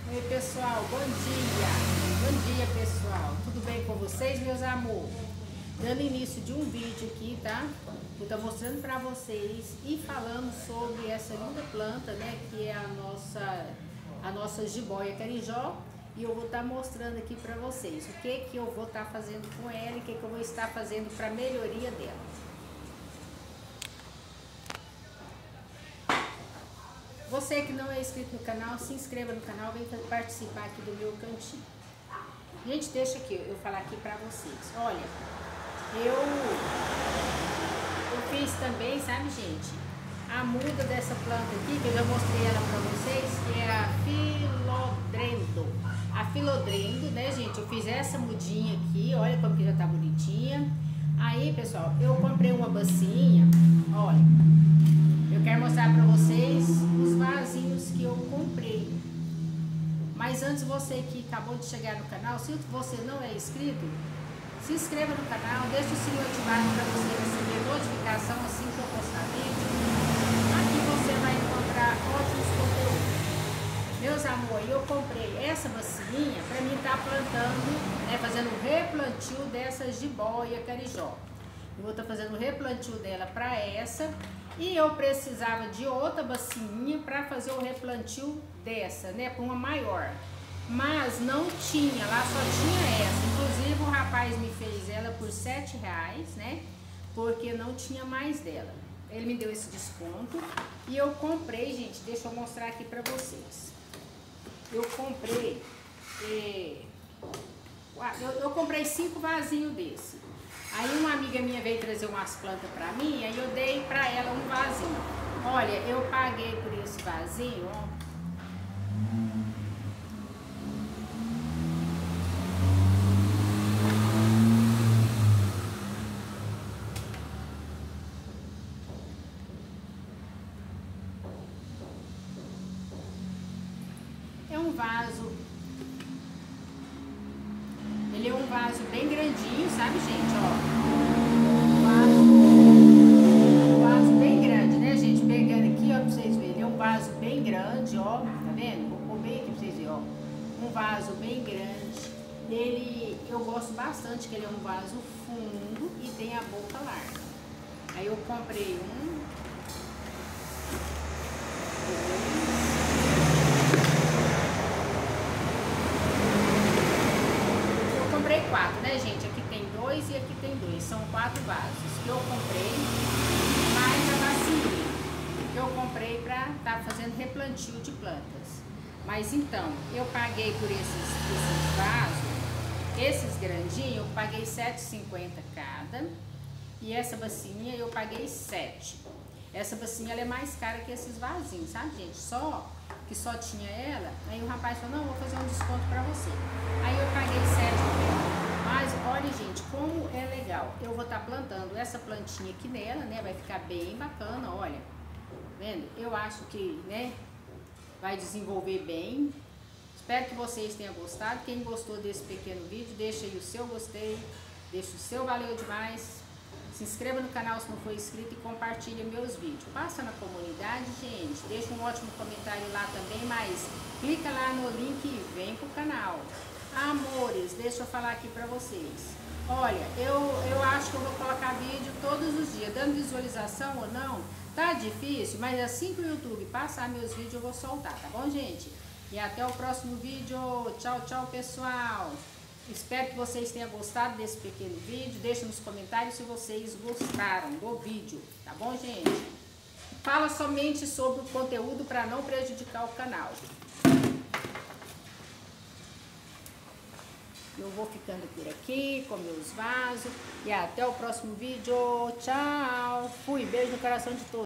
Oi pessoal, bom dia! Bom dia pessoal, tudo bem com vocês, meus amores? Dando início de um vídeo aqui, tá? Eu estou mostrando para vocês e falando sobre essa linda planta, né? Que é a nossa jiboia carijó. E eu vou estar mostrando aqui para vocês o que eu vou estar fazendo com ela e o que eu vou estar fazendo para melhoria dela. Você que não é inscrito no canal, se inscreva no canal, vem participar aqui do meu cantinho. Gente, deixa aqui eu falar aqui pra vocês. Olha, eu fiz também, sabe, gente, a muda dessa planta aqui, que eu já mostrei ela pra vocês, que é a Philodendron. A Philodendron, né, gente, eu fiz essa mudinha aqui, olha como que já tá bonitinha. Aí, pessoal, eu comprei uma bacinha, olha. Eu quero mostrar para vocês os vasinhos que eu comprei. Mas antes, você que acabou de chegar no canal, se você não é inscrito, se inscreva no canal, deixa o sininho ativado para você receber notificação assim que eu postar vídeo. Aqui você vai encontrar ótimos conteúdos. Meus amores, eu comprei essa bacinha para mim estar plantando, né, fazendo o replantio dessa jiboia carijó. Eu vou estar fazendo o replantio dela para essa. E eu precisava de outra bacinha para fazer o replantio dessa, né, para uma maior. Mas não tinha, lá só tinha essa. Inclusive o rapaz me fez ela por R$7, né, porque não tinha mais dela. Ele me deu esse desconto e eu comprei, gente, deixa eu mostrar aqui para vocês. Eu comprei, eu comprei 5 vasinhos desse. Aí uma amiga minha veio trazer umas plantas pra mim, aí eu dei pra ela um vasinho. Olha, eu paguei por esse vasinho, ó. É um vaso. Ele é um vaso bem grandinho, sabe, gente, ó. Bem grande, ó, tá vendo? Vou pôr bem aqui pra vocês verem, ó. Um vaso bem grande. Ele, eu gosto bastante que ele é um vaso fundo e tem a boca larga. Aí eu comprei um, eu comprei 4, né, gente? Aqui tem 2 e aqui tem 2. São 4 vasos que eu comprei, mais a bacia que eu comprei para estar fazendo replantio de plantas. Mas então, eu paguei por esses vasos, esses grandinhos, eu paguei R$7,50 cada. E essa bacinha eu paguei 7. Essa bacinha ela é mais cara que esses vasinhos, sabe, gente? Só que só tinha ela. Aí o rapaz falou, não, vou fazer um desconto para você. Aí eu paguei 7 nela. Mas olha, gente, como é legal. Eu vou estar plantando essa plantinha aqui nela, né? Vai ficar bem bacana, olha. Vendo? Eu acho que, né, vai desenvolver bem. Espero que vocês tenham gostado. Quem gostou desse pequeno vídeo, deixa aí o seu gostei, deixa o seu valeu demais. Se inscreva no canal se não for inscrito e compartilha meus vídeos. Passa na comunidade, gente. Deixa um ótimo comentário lá também, mas clica lá no link e vem pro canal. Amores, deixa eu falar aqui pra vocês. Olha, eu acho que eu vou colocar vídeo todos os dias, dando visualização ou não. Tá difícil, mas assim que o YouTube passar meus vídeos eu vou soltar, tá bom, gente? E até o próximo vídeo. Tchau, tchau, pessoal. Espero que vocês tenham gostado desse pequeno vídeo. Deixa nos comentários se vocês gostaram do vídeo, tá bom, gente? Fala somente sobre o conteúdo para não prejudicar o canal. Eu vou ficando por aqui com meus vasos. E até o próximo vídeo. Tchau. Fui. Beijo no coração de todos.